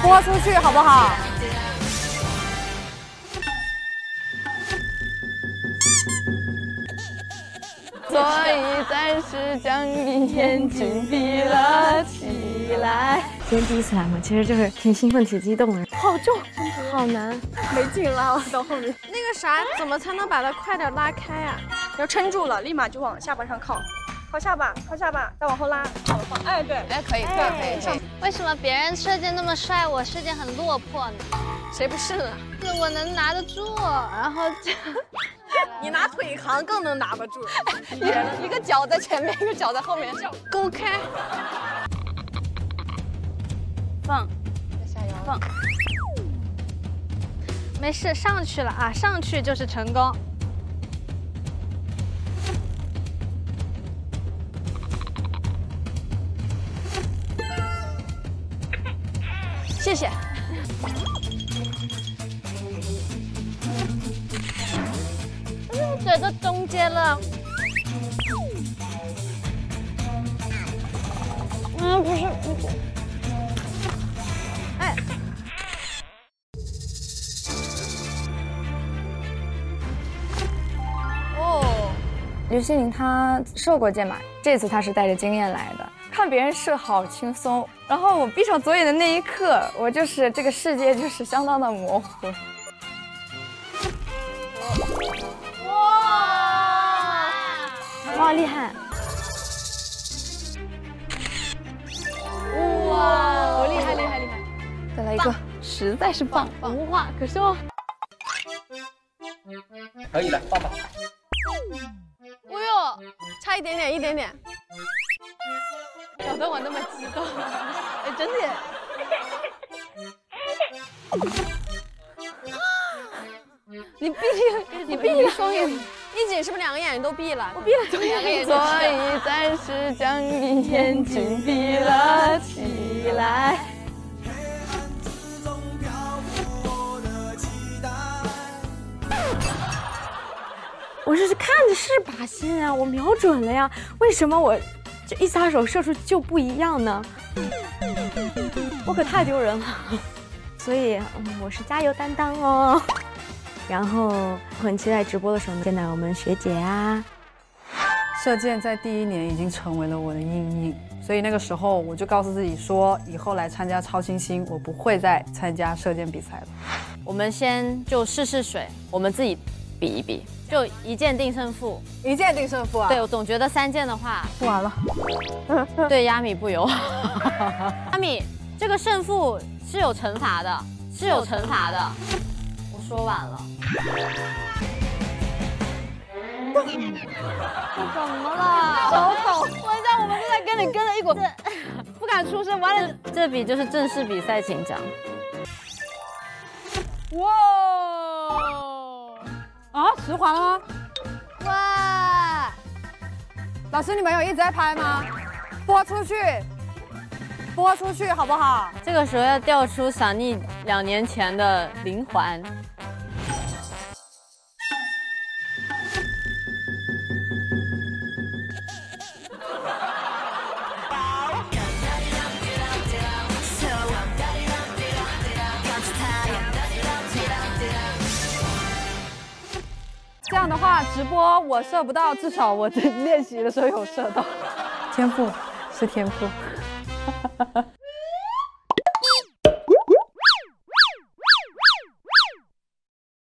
播出去好不好？ 所以暂时将你眼睛闭了起来。 今天第一次来嘛，其实就是挺兴奋、挺激动的。好重，好难， 没劲拉了到后面。 那个啥，怎么才能把它快点拉开啊？ 要撑住了，立马就往下巴上靠，靠下巴，靠下巴，再往后拉，往后放。哎，对， 哎，可以，可以。 为什么别人射箭那么帅，我射箭很落魄呢？ 谁不是呢？ 是我能拿得住，然后就你拿腿扛更能拿不住。 一个脚在前面，一个脚在后面， 勾开， 放，下腰，放。 没事，上去了啊，上去就是成功。 谢谢。 嘴都中间了。不是。哎。 哦， 刘希凌她射过箭嘛，这次她是带着经验来的。看别人射好轻松，然后我闭上左眼的那一刻，我就是这个世界就是相当的模糊。哇，厉害！ 哇，厉害厉害厉害！ 再来一个，实在是棒，无话可说。 可以了，放吧。 哎呦，差一点点，一点点。 搞得我那么激动，哎，真的耶！ 你闭了双眼。一姐是不是两个眼睛都闭了？ 我闭了左眼，所以暂时将你眼睛闭了起来。 我这是看着是靶心啊，我瞄准了呀，为什么我这一撒手射出就不一样呢？我可太丢人了，所以我是加油担当哦。然后我很期待直播的时候能见到我们学姐啊。 射箭在第1年已经成为了我的阴影，所以那个时候我就告诉自己说，以后来参加超新星，我不会再参加射箭比赛了。 我们先就试试水，我们自己比一比，就一箭定胜负。 一箭定胜负啊？ 对，我总觉得3箭的话不玩了。 对亚米不友。亚米，这个胜负是有惩罚的，是有惩罚的。我说晚了。怎么了？手抖！我知道我们都在跟你跟了一股，不敢出声。完了，这比就是正式比赛紧张。 哇！啊，实环了吗？ 哇！ 老师，你们有一直在拍吗？播出去，播出去好不好？ 这个时候要调出小妮2年前的灵环。 这样的话，直播我射不到，至少我在练习的时候有射到。 天赋是天赋。